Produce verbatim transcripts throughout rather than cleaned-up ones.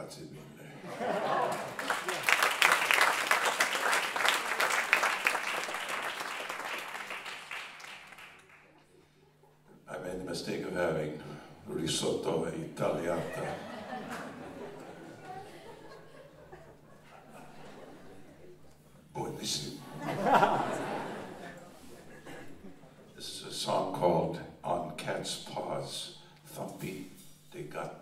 grazie mille. I made the mistake of having risotto italiata. Buonissimo. This is a song called On Cat's Paws, Thumpy de Gatti.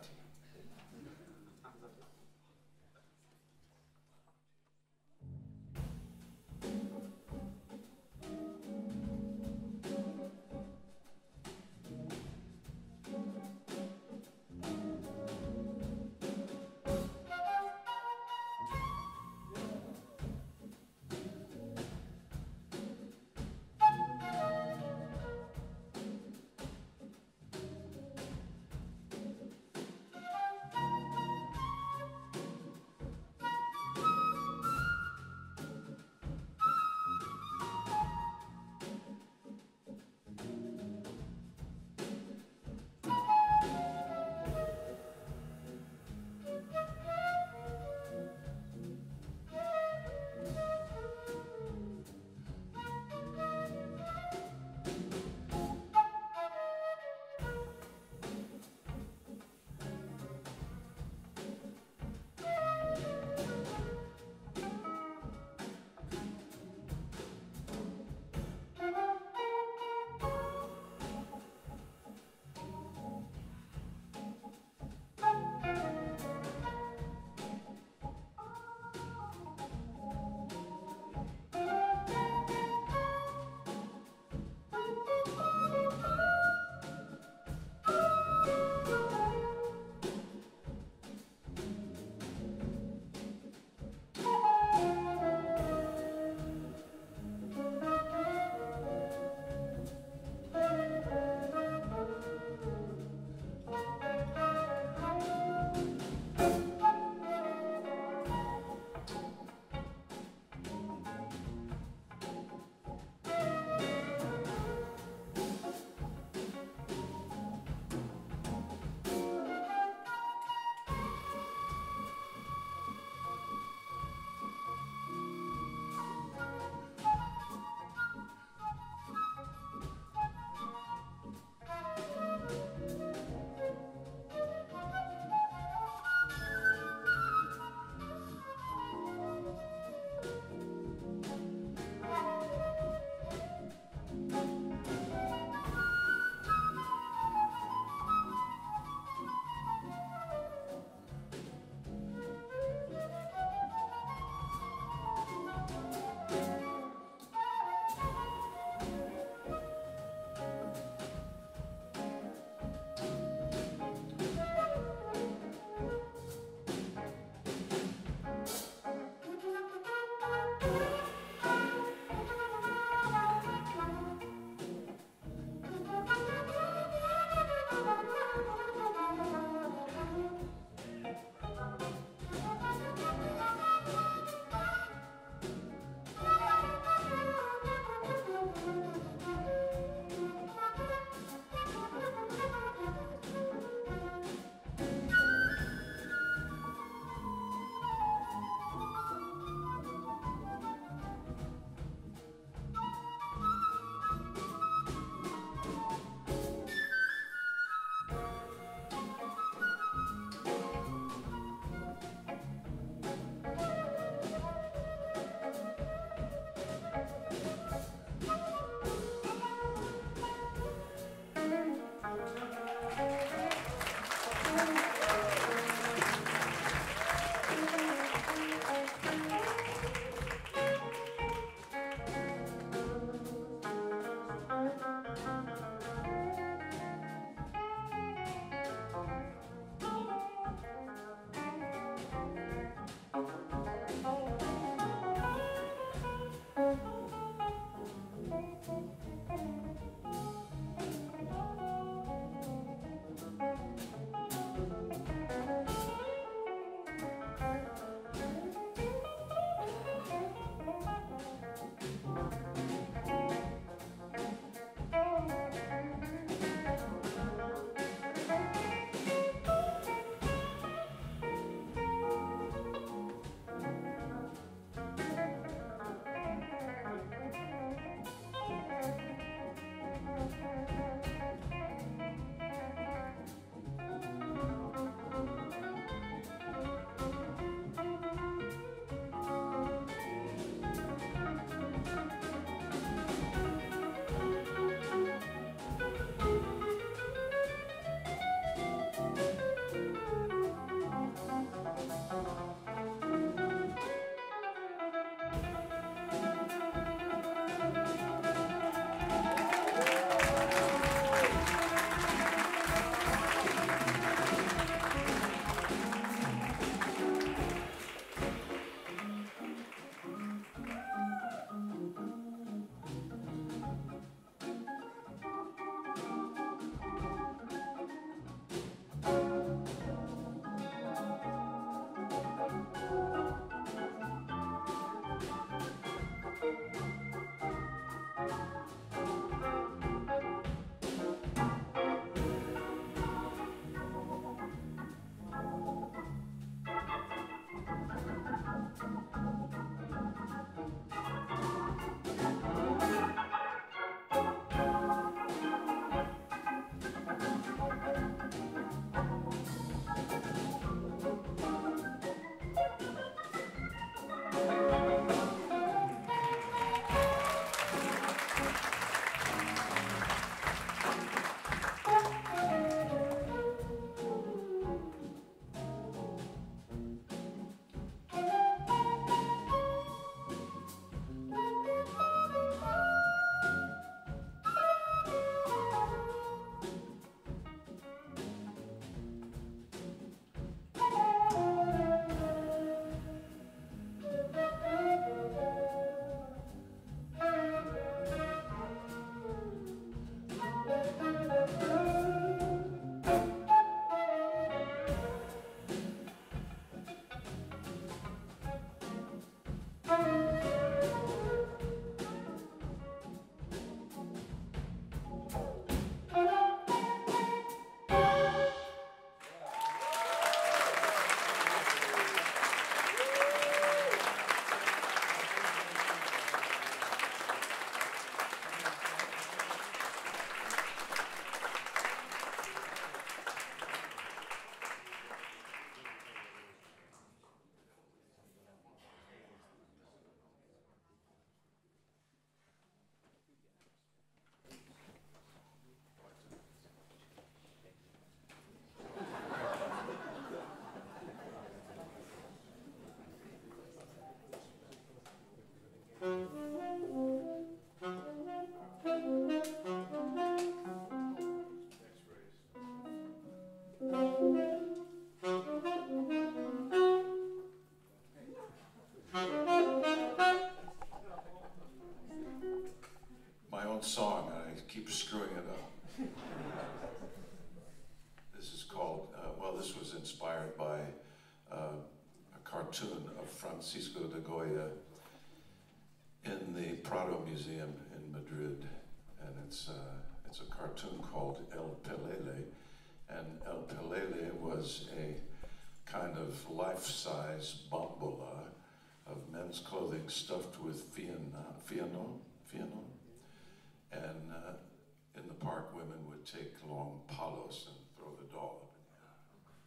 Francisco de Goya in the Prado Museum in Madrid, and it's, uh, it's a cartoon called El Pelele, and El Pelele was a kind of life-size bambola of men's clothing stuffed with fianon, fianon, fianon. And uh, in the park, women would take long palos and throw the doll up in the air.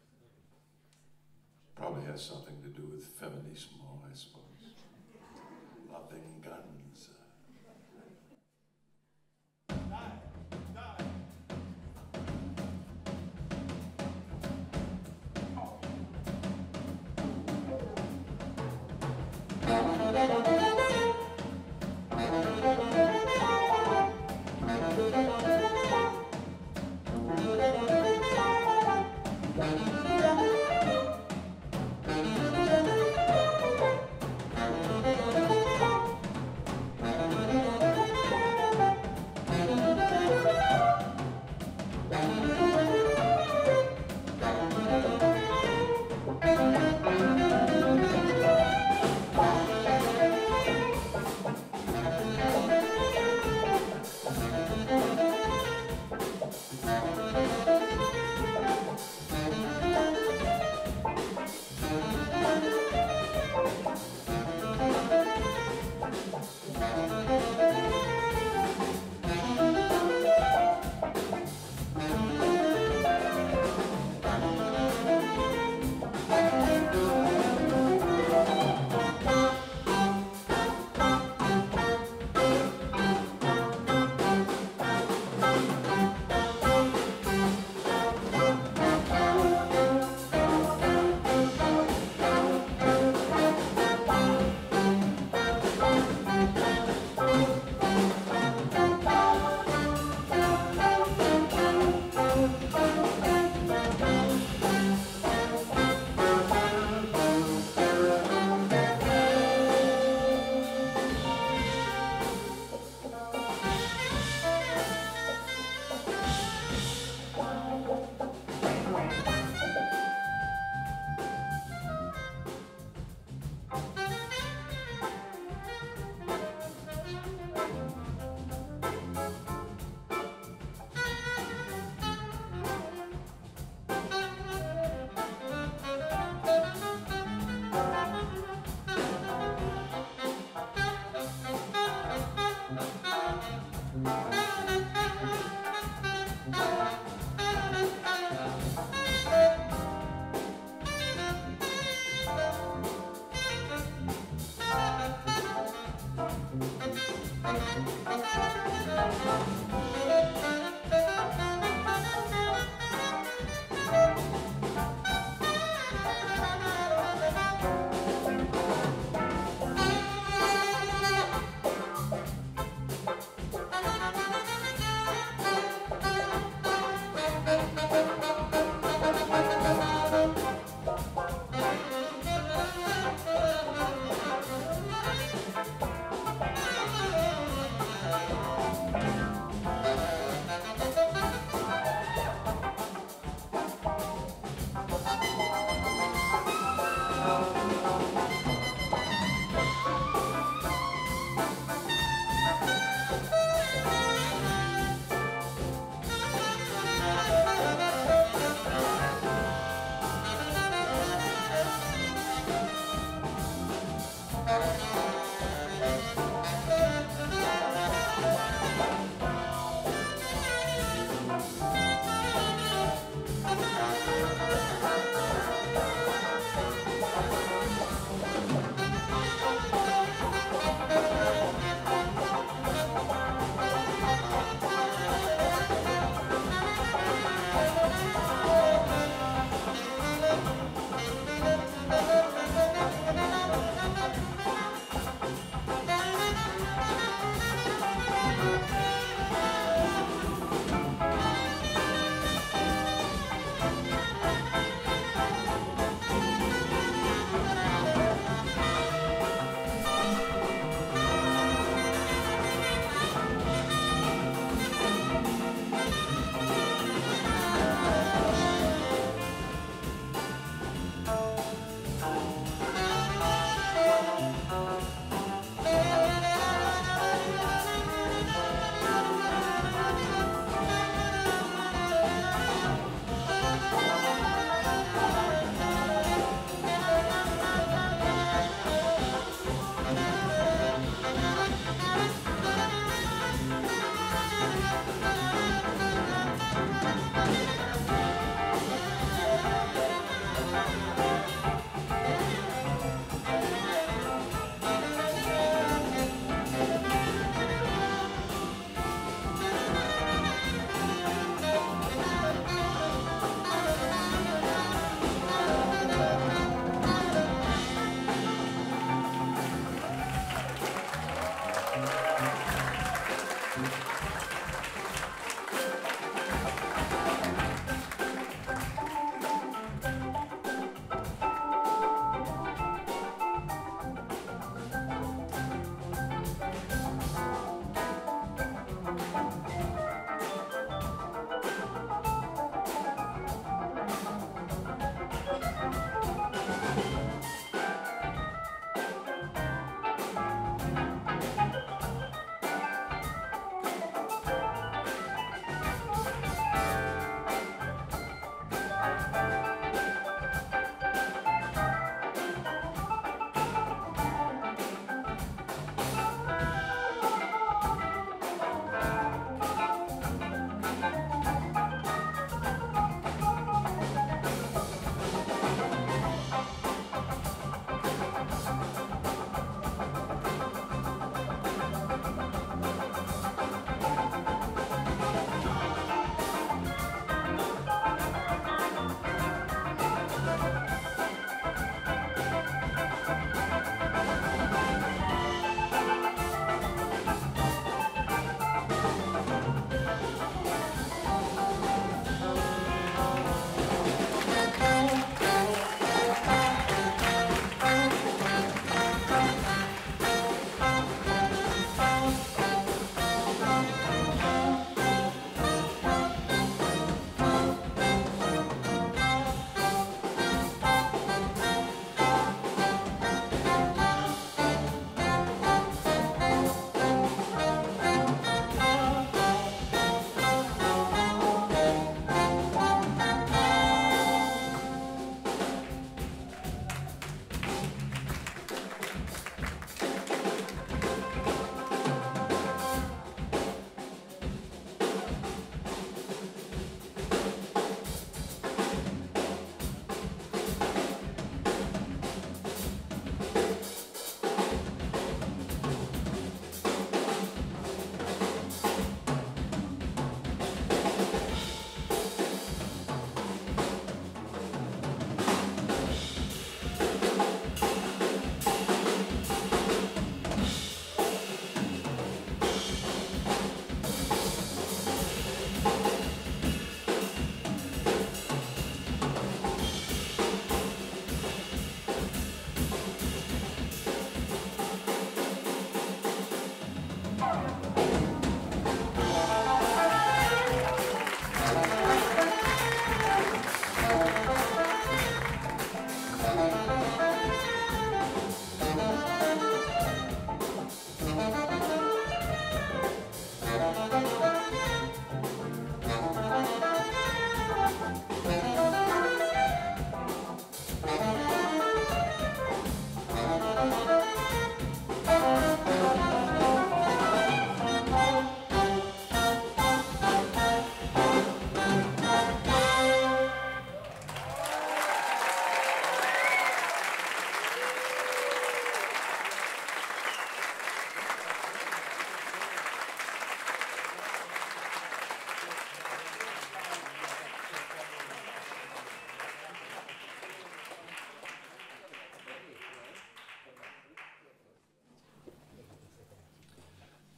Probably has something to do with feminismo, I suppose. La venganza.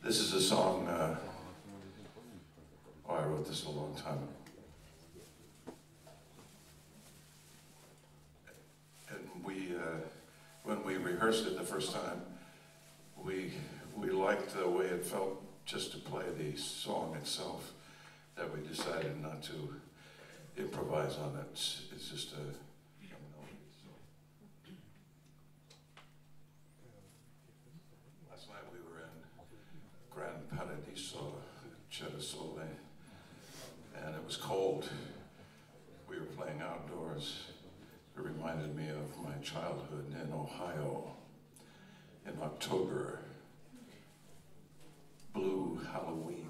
This is a song, uh, oh, I wrote this a long time ago. And we, uh, when we rehearsed it the first time, we, we liked the way it felt just to play the song itself, that we decided not to improvise on it. It's, it's just a, last night we were in Gran Paradiso, Cerasole, and it was cold. We were playing outdoors. It reminded me of my childhood in Ohio in October. Blue Halloween.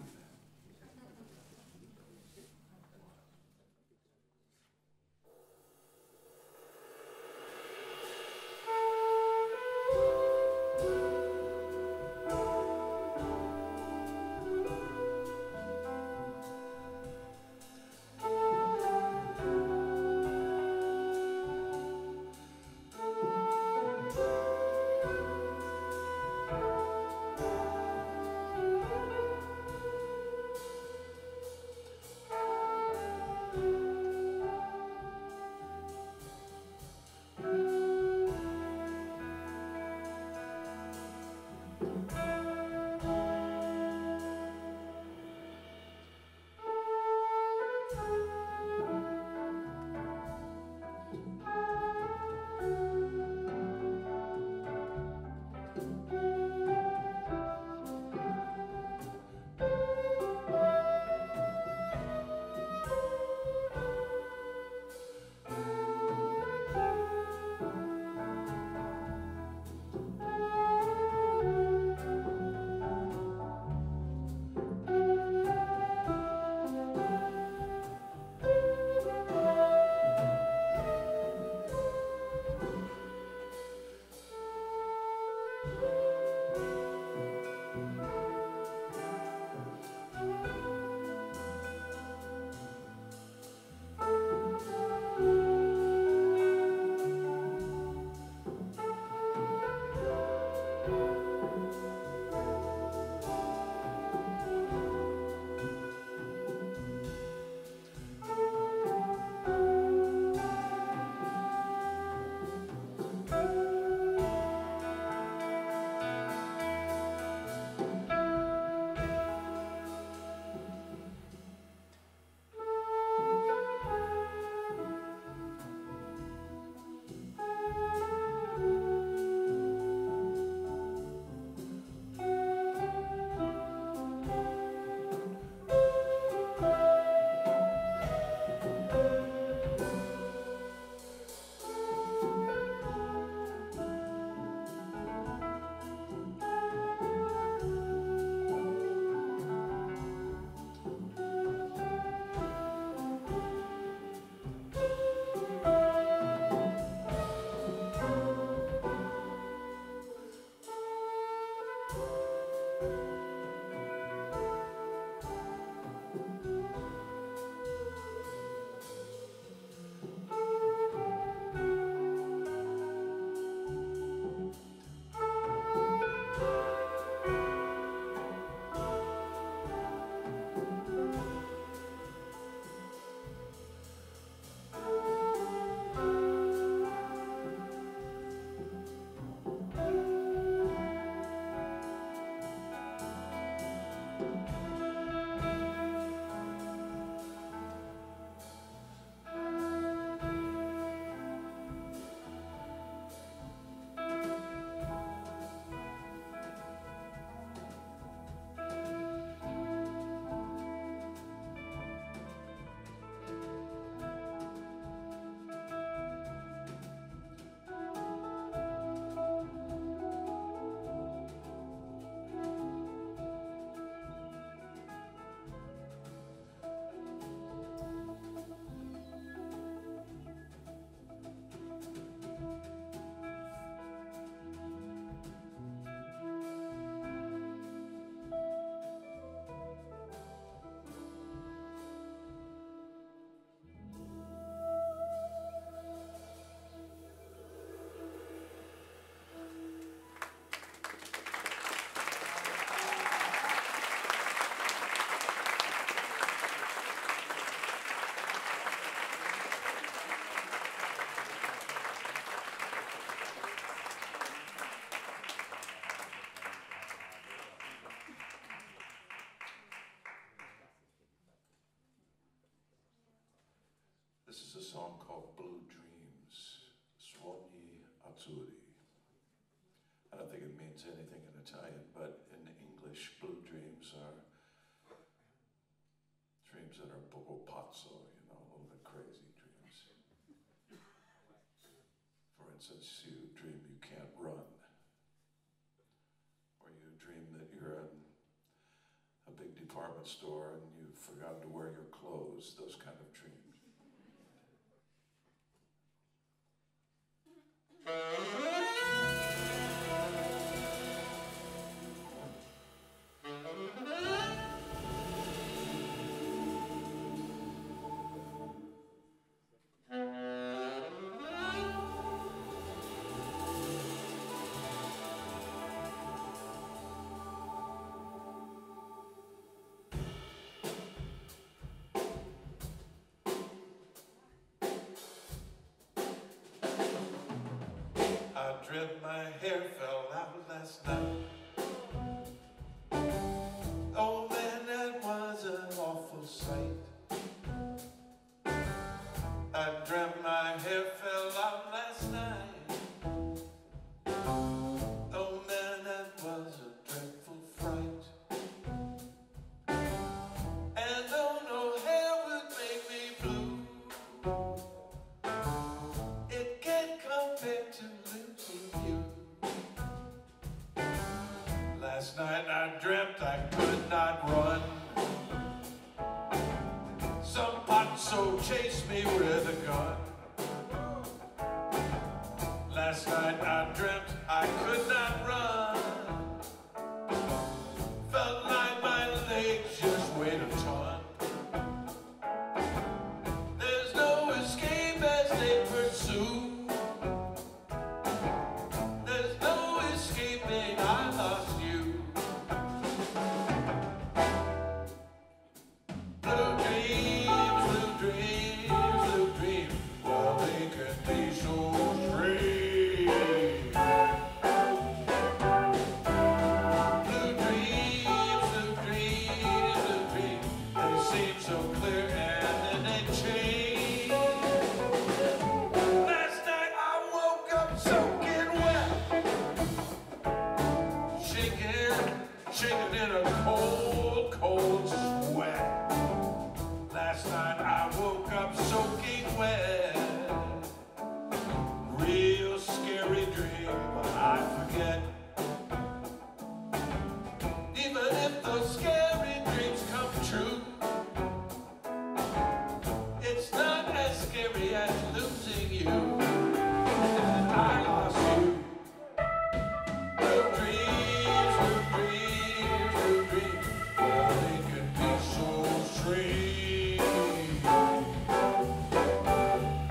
This is a song called Blue Dreams, Sogni Azzurri. I don't think it means anything in Italian, but in English, blue dreams are dreams that are un poco pazzo, you know, a little bit crazy dreams. For instance, you dream you can't run, or you dream that you're in a big department store and you've forgotten to wear your clothes, those kind of dreams. I dreamt my hair fell out last night. Oh man, that was an awful sight. I dreamt my hair fell out last night. Oh man, that was a dreadful fright. And oh no, hair would make me blue. It can't compare to losing you. Last night I dreamt I could not run. Some pazzo chased me with a gun. Last night I dreamt I could not run. Felt like my legs just weighed a ton. There's no escape as they pursue. There's no escaping, I lost you. Blue dreams, blue dreams, blue dreams, well they can be so strange. Blue dreams, blue dreams, blue dreams, they seem so clear and then they change. Last night I woke up soaking wet, shaking, shaking in a cold, cold sweat. Last night I woke up soaking wet. Real scary dream, but I forget. Even if those scary dreams come true, it's not as scary as losing you. And I lost you. Blue dreams, blue dreams, blue dreams, well they can be so strange.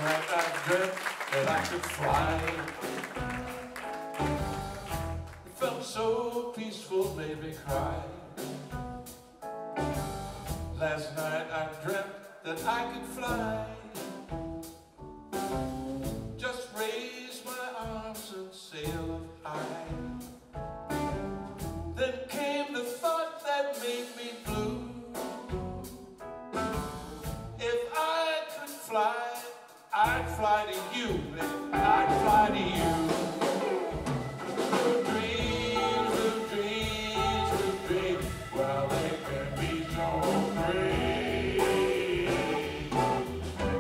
night I dreamt that I could fly. It felt so peaceful, made me cry. Last night I dreamt that I could fly. Just raise my arms and sail high. Then came the thought that made me blue. If I could fly, I'd fly to you, baby. I'd fly to you. Little dreams, little dreams, little dreams. Well, they can be so great.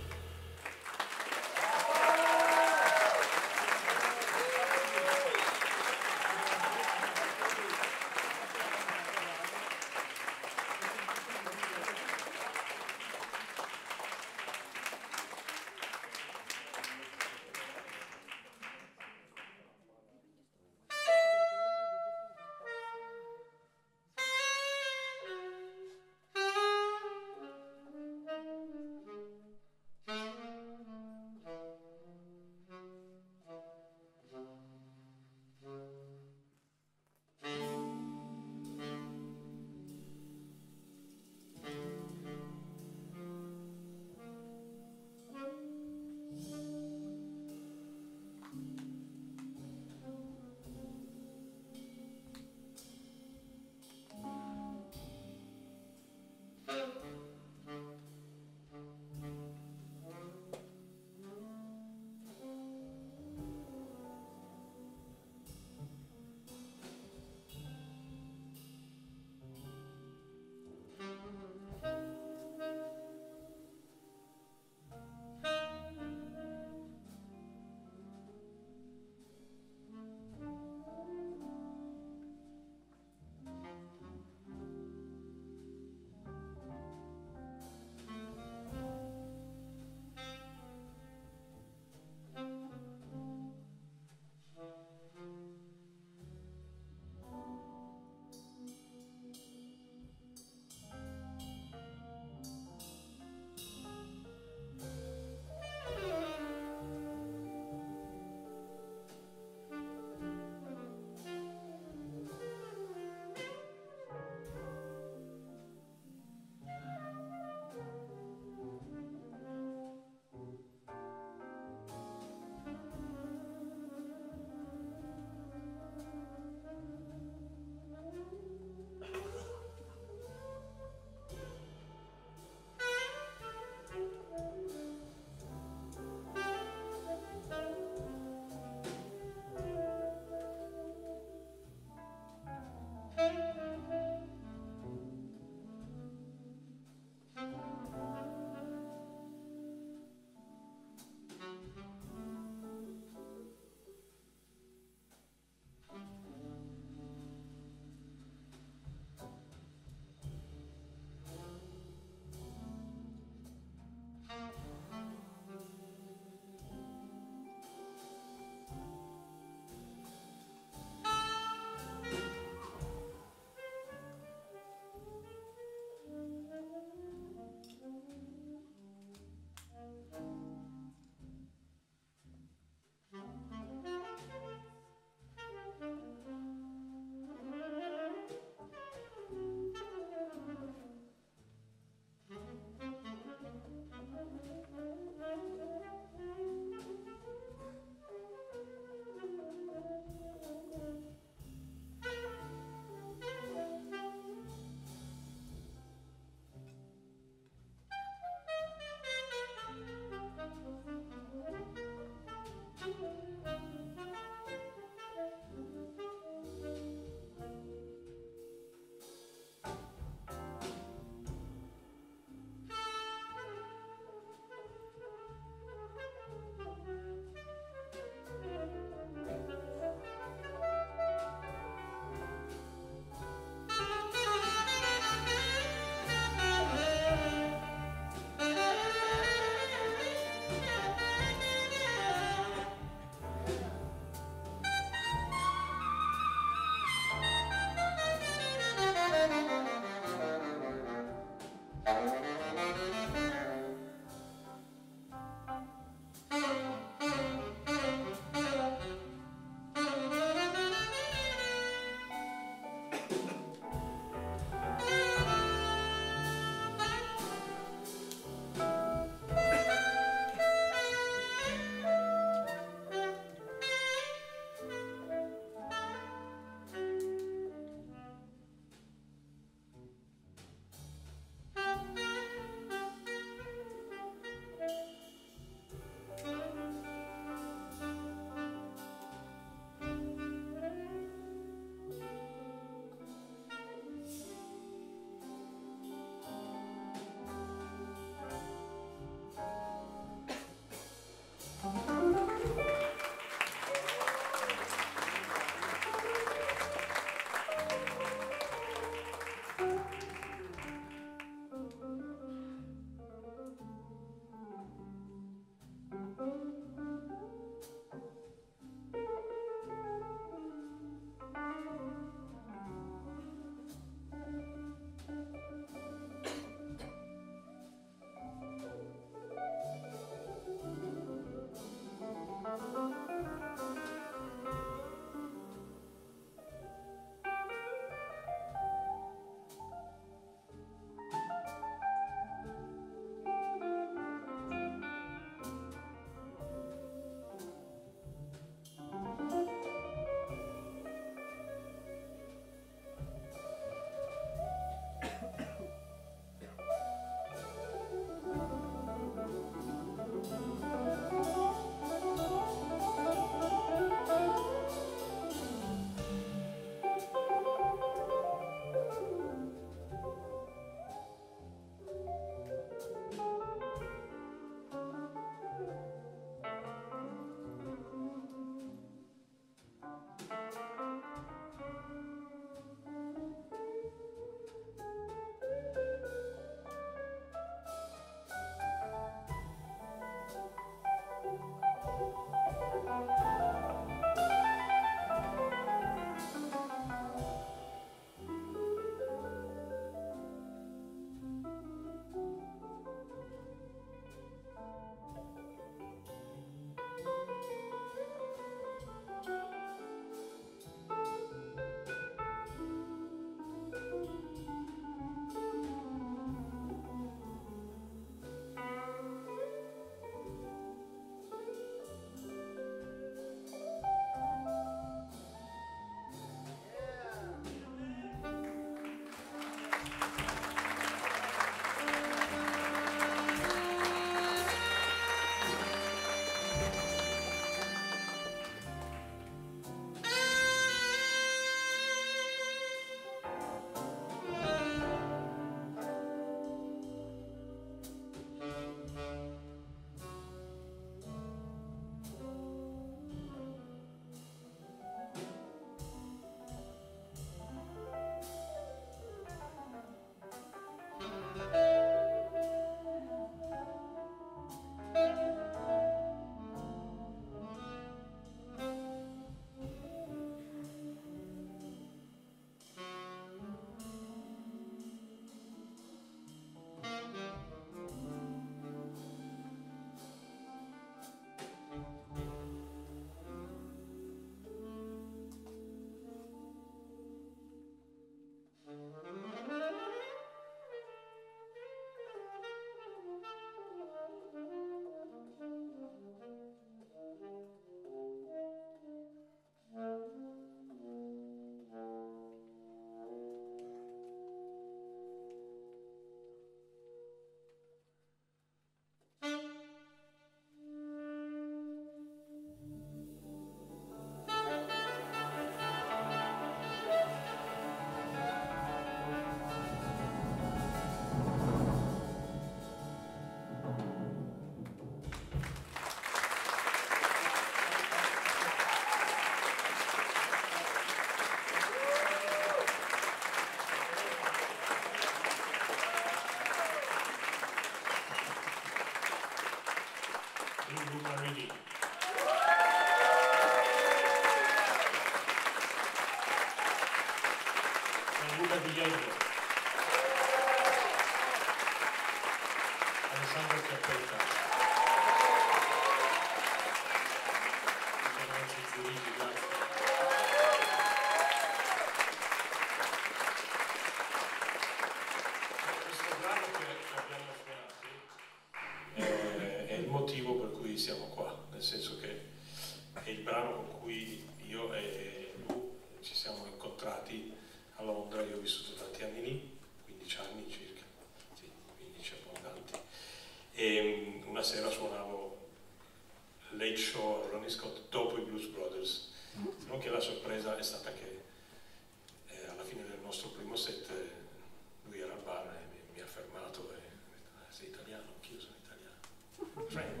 nel senso che è il brano con cui io e lui ci siamo incontrati a Londra. Io ho vissuto tanti anni lì, quindici anni circa, sì, quindici abbondanti, e una sera suonavo Late Show a Ronnie Scott dopo i Blues Brothers, non che la sorpresa è stata che eh, alla fine del nostro primo set eh, lui era al bar e mi, mi ha fermato e mi ha detto: ah, sei italiano? Anch'io sono italiano. Frank.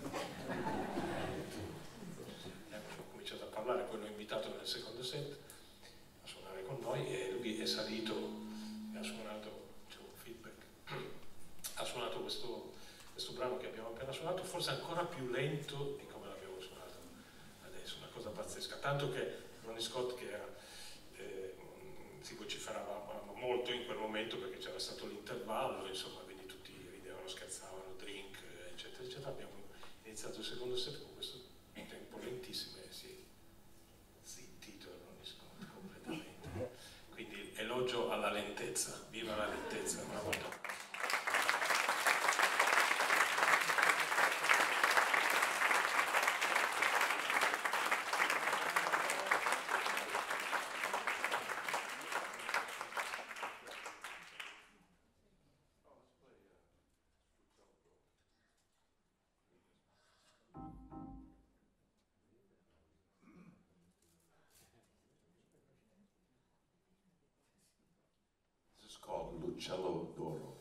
E ho cominciato a parlare, poi l'ho invitato nel secondo set a suonare con noi e lui è salito e ha suonato, c'è un feedback, ha suonato questo, questo brano che abbiamo appena suonato, forse ancora più lento di come l'abbiamo suonato adesso, una cosa pazzesca, tanto che Ronnie Scott, che era, eh, si vociferava molto in quel momento perché c'era stato l'intervallo, insomma, quindi tutti ridevano, scherzavano, drink, eccetera, eccetera. Abbiamo iniziato il secondo set con questo tempo lentissimo e si è zittito Ronnie Scott completamente. Quindi elogio alla lentezza, viva la lentezza, una volta. This is called L'Uccello d'Oro.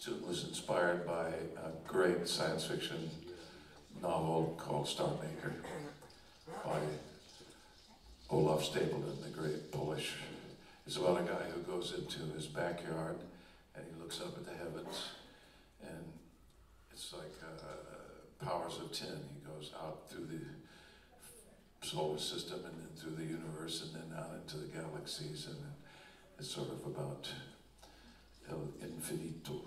tune was inspired by a great science fiction novel called Star Maker by Olaf Stapledon, the great Polish. It's about a guy who goes into his backyard and he looks up at the heavens, and it's like uh, powers of ten. He goes out through the solar system and then through the universe and then out into the galaxies, and it's sort of about El Infinito.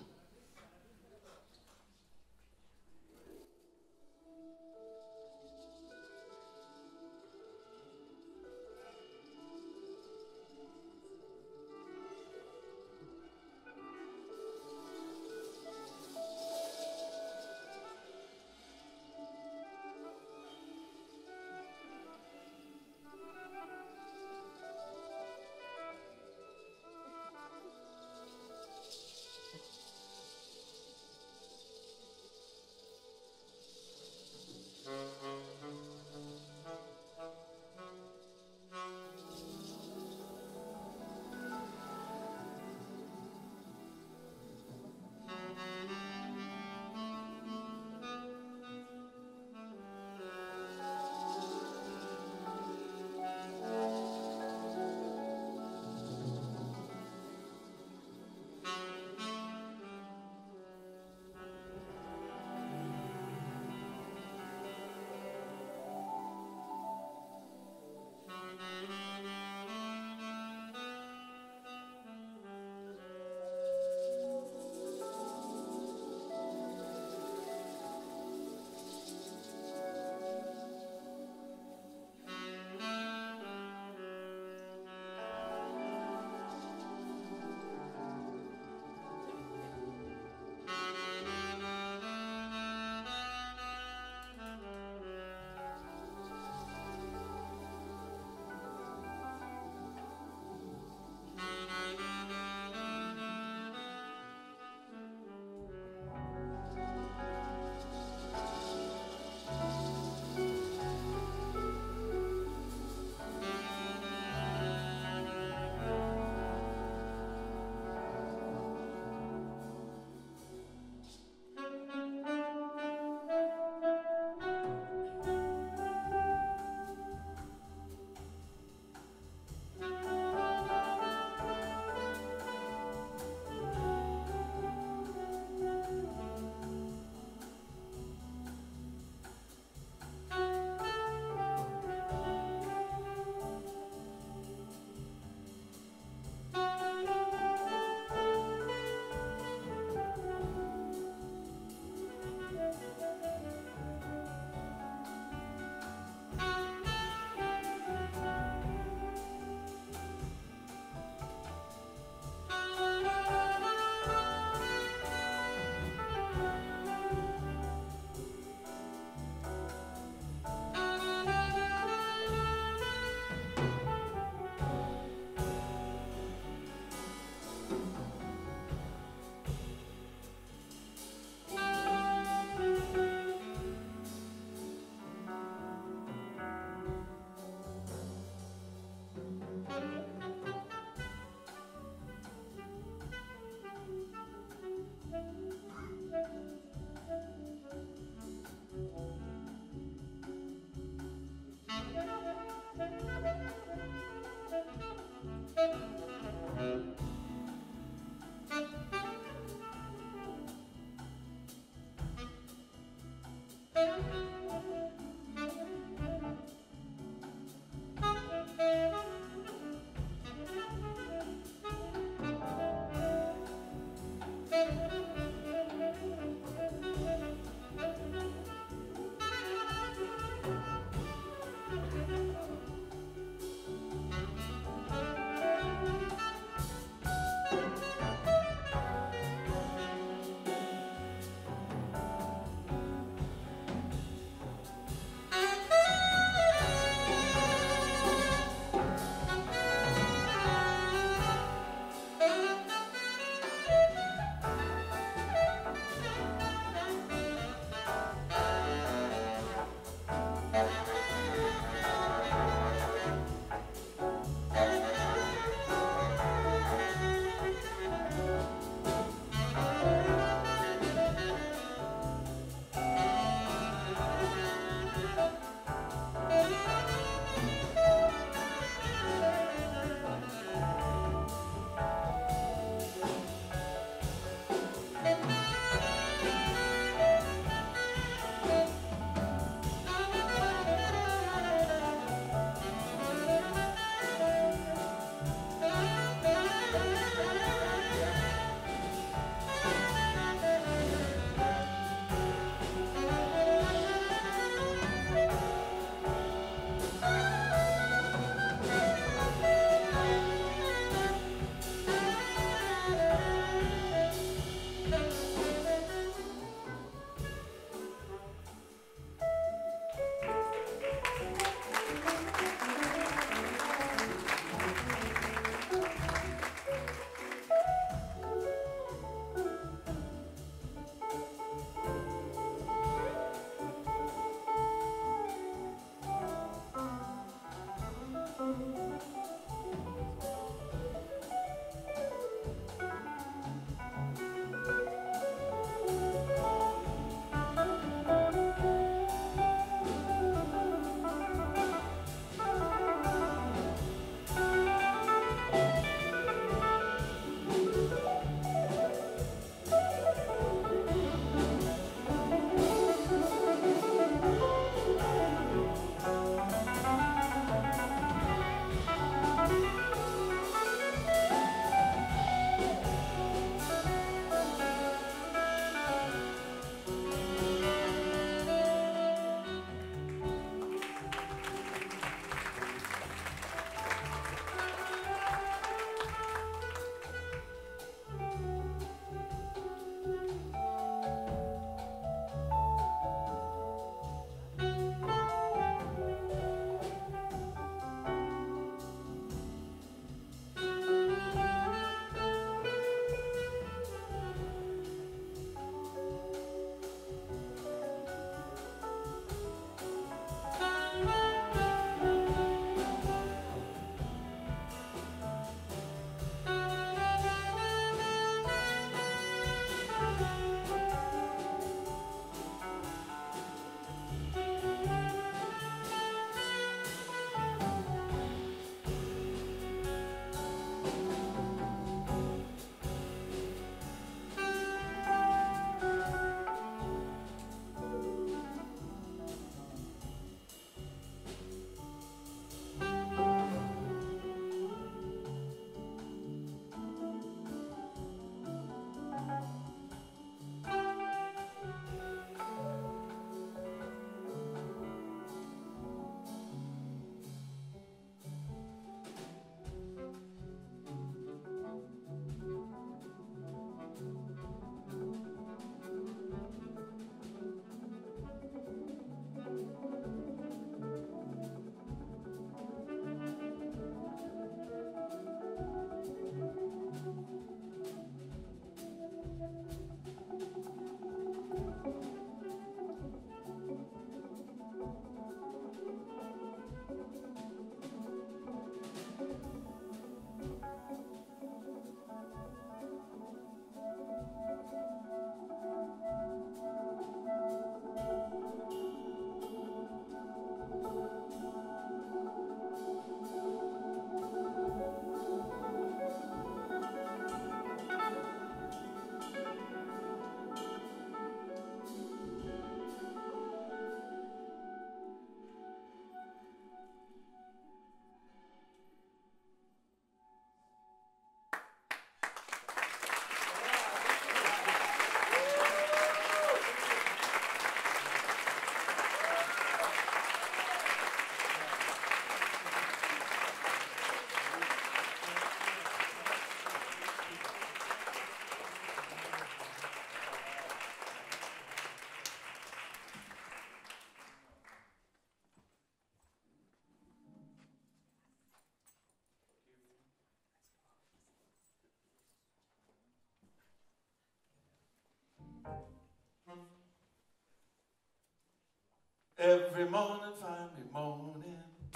Every morning find me moaning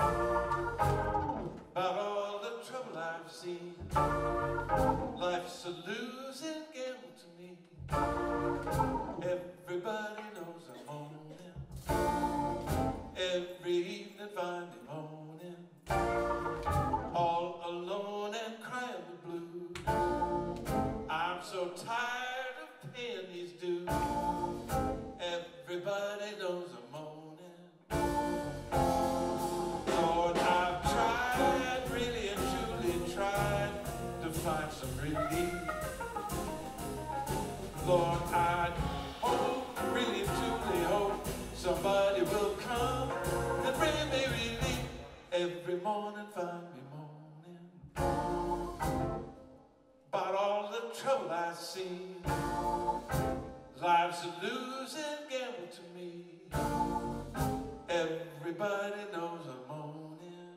about all the trouble I've seen. Life's a losing gamble to me. Everybody knows I'm moaning. Every evening find me moaning, all alone and crying the blues. I'm so tired of paying these dues. Everybody knows I'm moaning. Lord, I've tried, really and truly tried to find some relief. Lord, I hope, really and truly hope somebody will come and bring me relief. Every morning find me moaning about all the trouble I see. Life's a losing gamble to me. Everybody knows I'm moaning.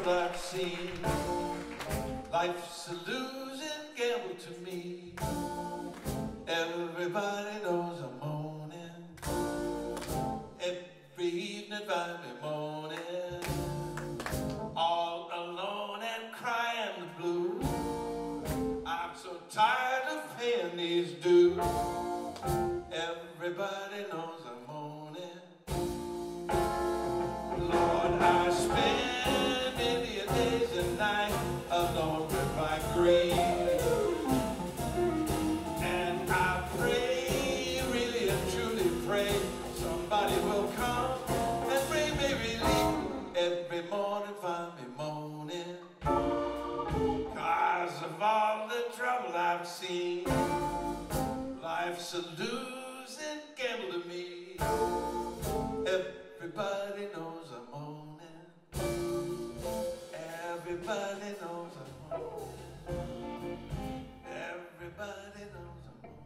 trouble I've seen. Life's a losing gamble to me. Everybody knows I'm moaning. Every evening by me moaning. All alone and crying the blues. I'm so tired of paying these dues. Everybody knows I'm moaning. Lord, I spend many a days and nights alone with my grief. And I pray, really and truly pray, somebody will come and bring me relief. Every morning find me moaning, 'cause of all the trouble I've seen. Life's a losing gamble to me. Everybody knows I'm moaning. Everybody knows I'm moaning. Everybody knows I'm moaning.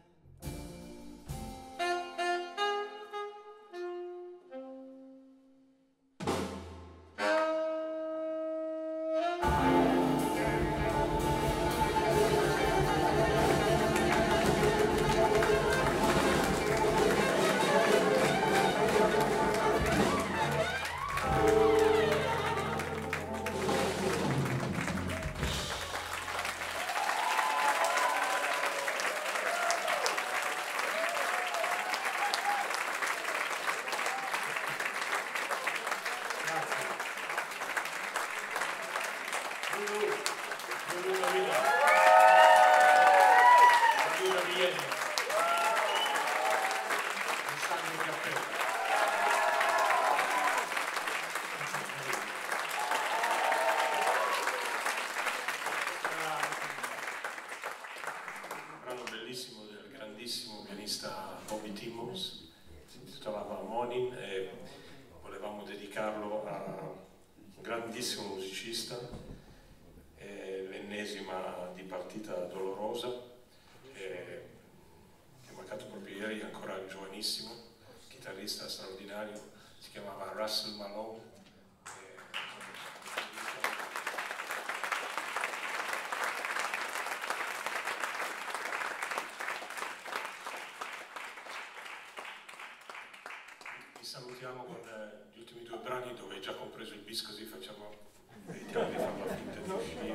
Salutiamo con eh, gli ultimi due brani dove hai già compreso il bis, così facciamo, evitiamo di fare la finta di uscire.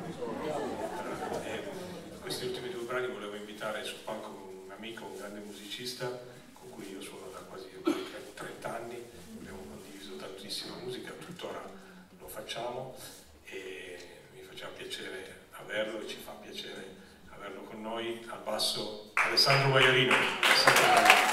Eh, questi ultimi due brani volevo invitare sul palco un amico, un grande musicista con cui io suono da quasi trenta anni, abbiamo condiviso tantissima musica, tuttora lo facciamo e mi faceva piacere averlo e ci fa piacere averlo con noi. Al basso Alessandro Baiarino. Alessandro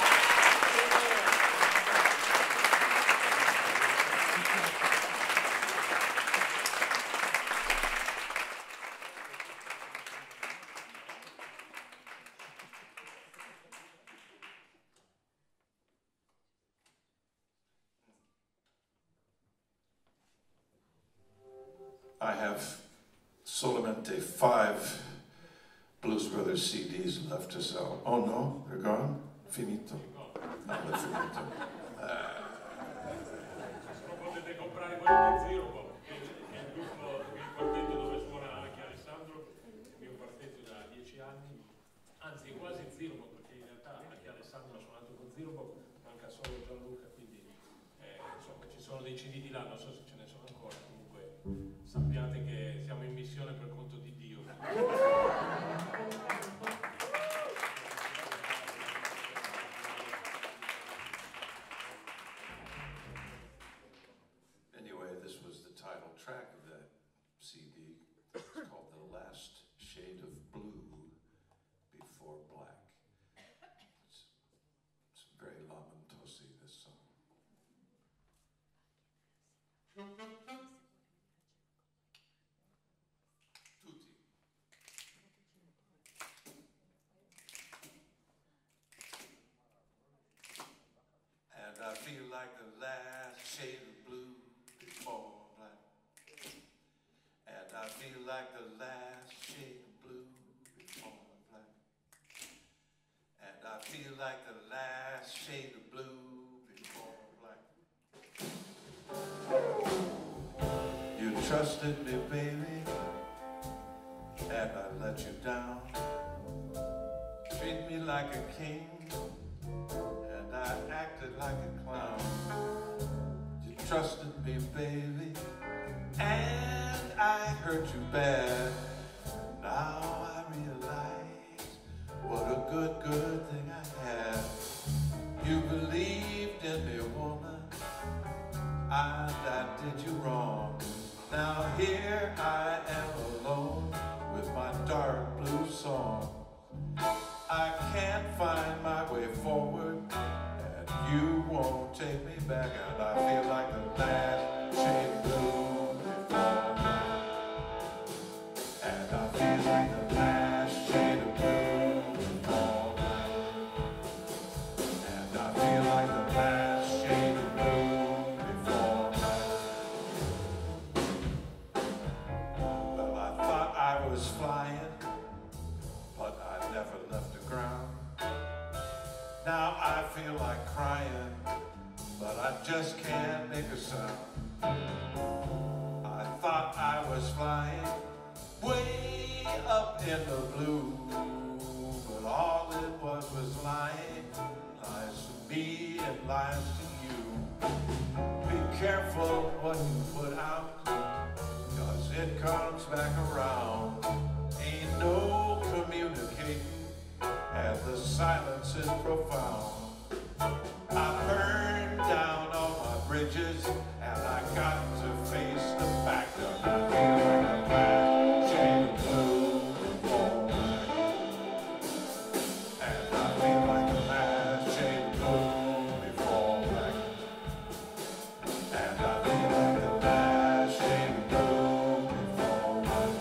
I have solamente five Blues Brothers C Ds left to sell. Oh no, they're gone? Finito. Ah, they're finito. Uh, potete comprare quelli di Zero, che è il gruppo, il quartetto dove suona anche Alessandro, il mio quartetto da dieci anni, anzi quasi Zero, perché in realtà anche Alessandro ha suonato con Zero, manca solo Gianluca, quindi eh, insomma ci sono dei C D di là, non so se ce ne sono ancora, comunque sappiate che siamo in missione per conto di Dio. Anyway, this was the title track of that C D. It's called The Last Shade of Blue Before Black. It's, it's very lamentosi, this song. Tutti. And I feel like the last shade of blue before black. And I feel like the last shade of blue before black. And I feel like the last shade of blue before black. You trusted me, baby, and I let you down. Treat me like a king, and I acted like a clown. You trusted me, baby, and I hurt you bad. Now I realize what a good, good thing I had. You believed in me, woman, and I did you wrong. Now here I am alone with my dark blue song. I can't find my way forward, and you won't take me back, and I feel like the last shade of blue before night. And I feel like the last shade of blue before night. And I feel like the last shade of blue before night. Well, I thought I was flying, but I never left the ground. Now I feel like crying, but I just can't make a sound. I thought I was flying way up in the blue, but all it was was lying, lies to me and lies to you. Be careful what you put out, cause it comes back around. Ain't no communicating, and the silence is profound. I burned down all my bridges, and I got to face the fact that I feel like a last shade of blue before night. And I feel like a last shade of blue before night. And I feel like the last shade of blue before night.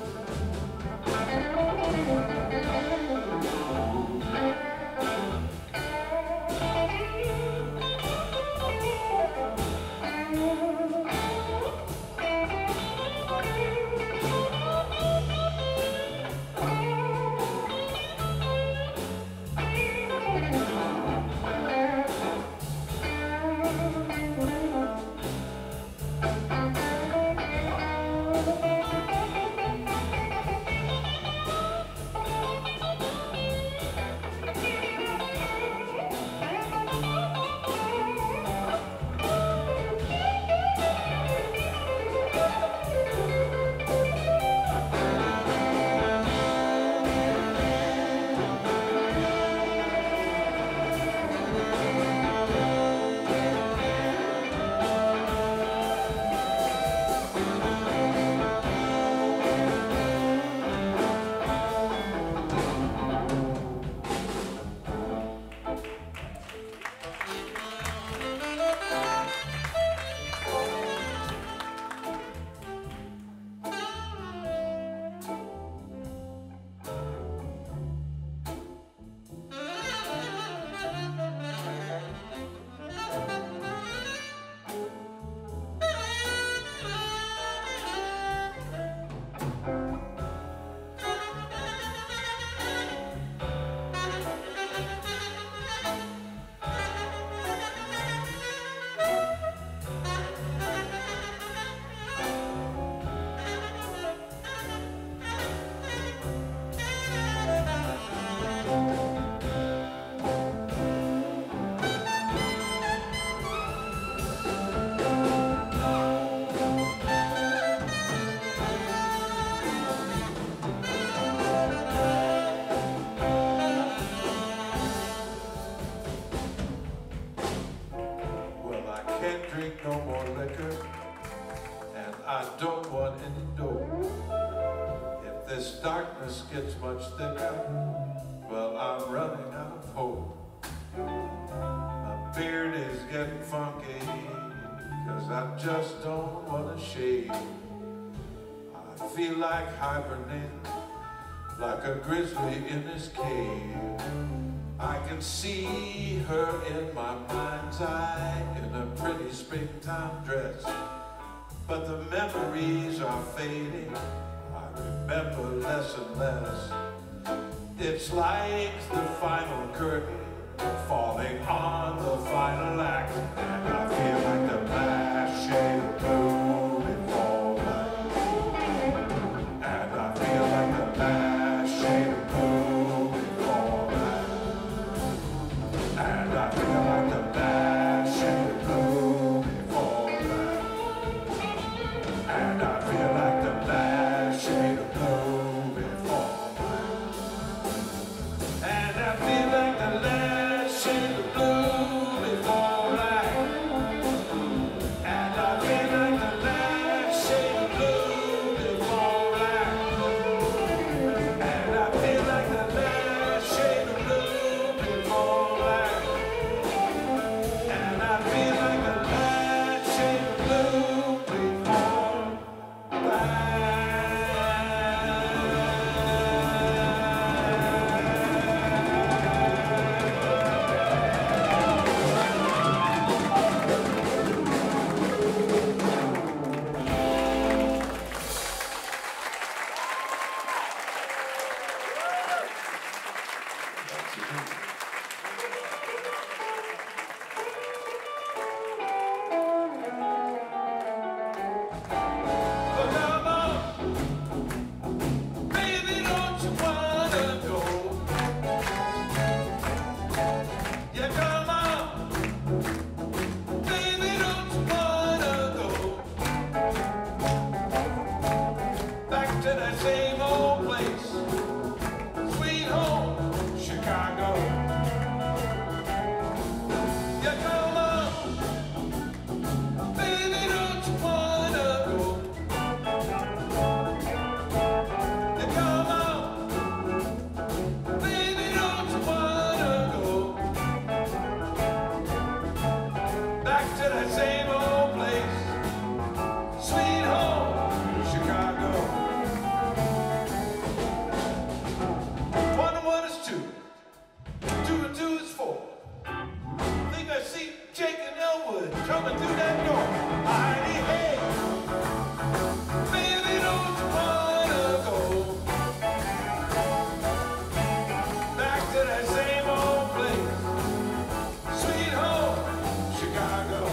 Drink no more liquor, and I don't want any dope. If this darkness gets much thicker, well, I'm running out of hope. My beard is getting funky, cause I just don't want to shave. I feel like hibernating, like a grizzly in his cave. I can see her in my mind's eye in a pretty springtime dress, but the memories are fading. I remember less and less. It's like the final curtain falling on the final act, and I feel like the last shade of blue before night. And I feel like the last shade of blue before black. And I feel like the last shade of blue before black. And I feel like the last shade of blue before black. And I feel like the last shade of blue before black. And I feel like the last shade of blue before black. Same old place, sweet home, Chicago. Yeah, come on, baby, don't you wanna go? Yeah, come on, baby, don't you wanna go? Back to that same old place, sweet home, Chicago. Coming through that door, mighty hey, baby, don't you wanna go back to that same old place, sweet home, Chicago.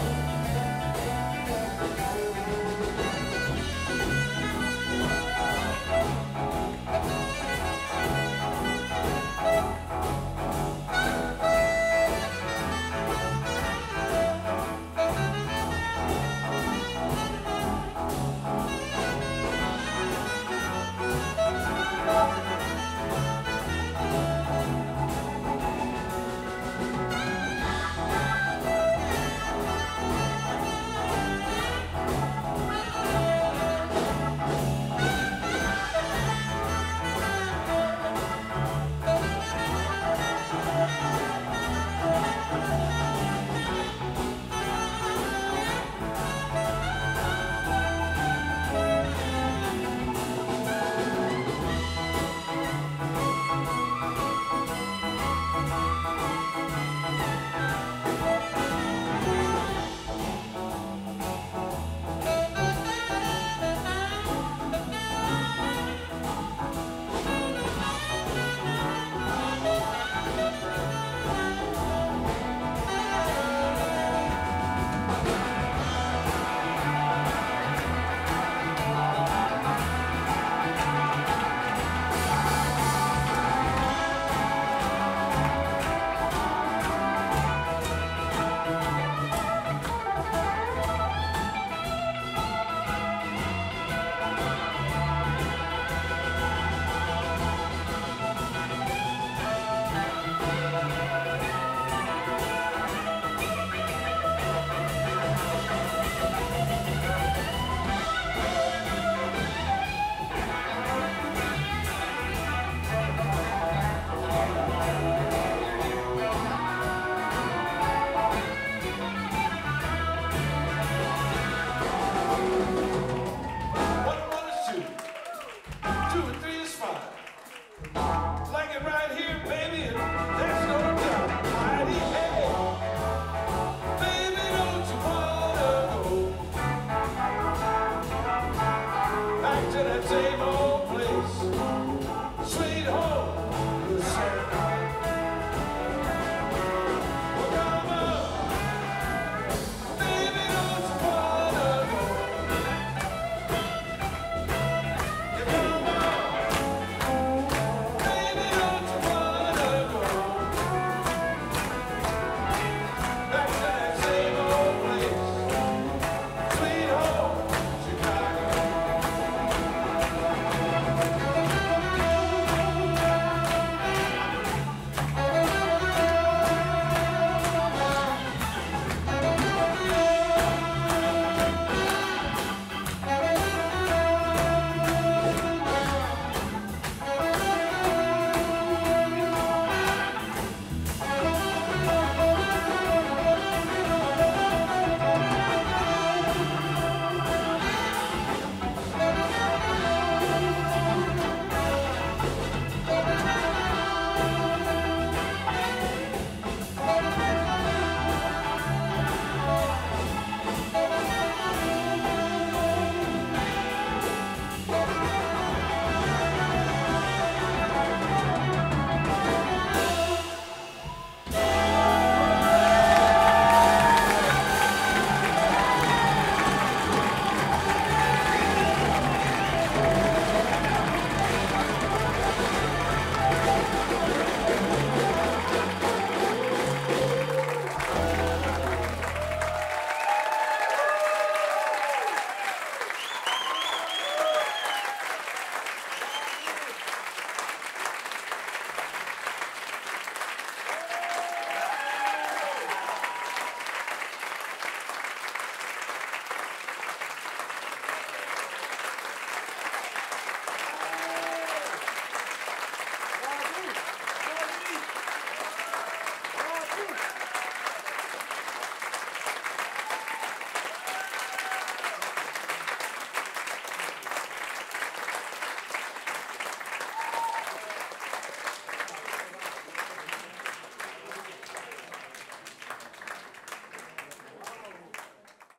Say